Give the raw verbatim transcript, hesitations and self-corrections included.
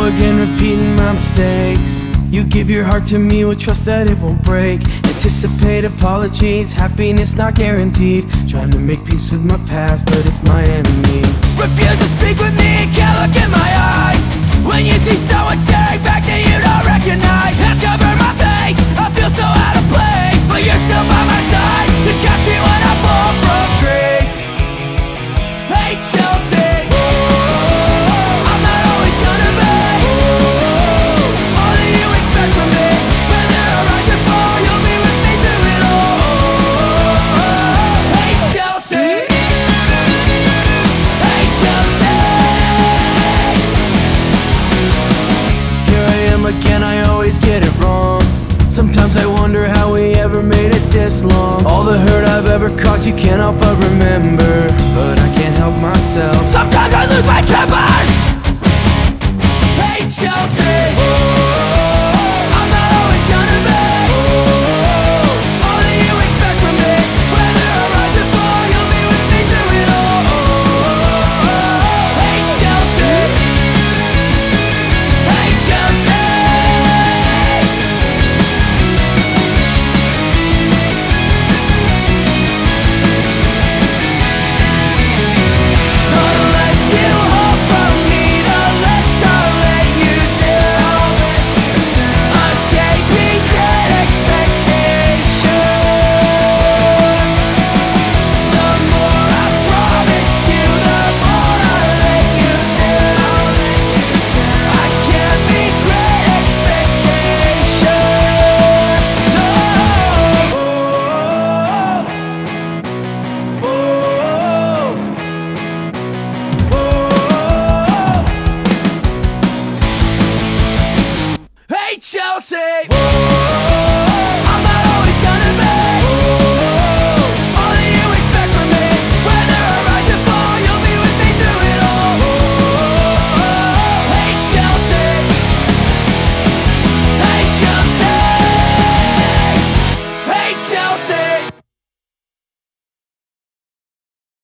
again, repeating my mistakes. You give your heart to me with trust that it won't break. Anticipate apologies, happiness not guaranteed. Trying to make peace with my past, but it's my enemy. Refuse to speak with me, can't look in my eyes. When you see someone staring back that you don't recognize. Hands cover my face, I feel so out of place. But you're still by my side, to catch me when I fall from grace. Hey Chelsea, I'm not always gonna be all that you expect from me. When there are rise and fall, you'll be with me through it all. Hey Chelsea, hey Chelsea. Here I am again, I always get it wrong. Sometimes I wonder how we ever made it this long. All the hurt I've ever caused you can't help but remember, but I can't help myself. Sometimes I lose my temper. Hey Chelsea, I'm not always gonna be all that you expect from me. When there are rise and fall, you'll be with me through it all. Hey Chelsea, hey Chelsea. Chelsea.